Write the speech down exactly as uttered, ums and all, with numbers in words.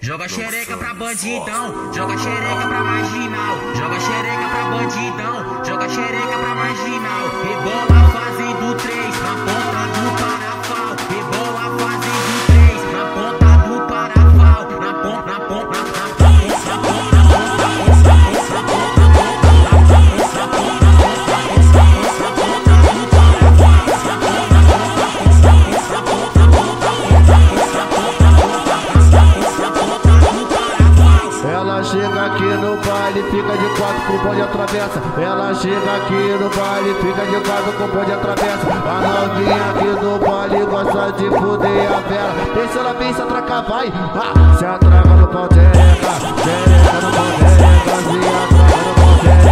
Joga xereca pra bandidão, joga xereca pra marginal, joga xereca pra bandidão, joga xereca pra marginal. Rebola fazendo três na ponta do parafal, rebola fazendo três na ponta do parafal, na ponta, na ponta, na ponta. Ela chega aqui no baile, fica de quatro com o bonde atravessa. Ela chega aqui no baile, fica de quatro com o bonde atravessa. A novinha aqui no baile gosta de fuder a vela. Deixa ela bem, se atracar, vai. Ah, se atraca no pau, tereca, tereca no pau, tereca, se atraca no pau, tereca.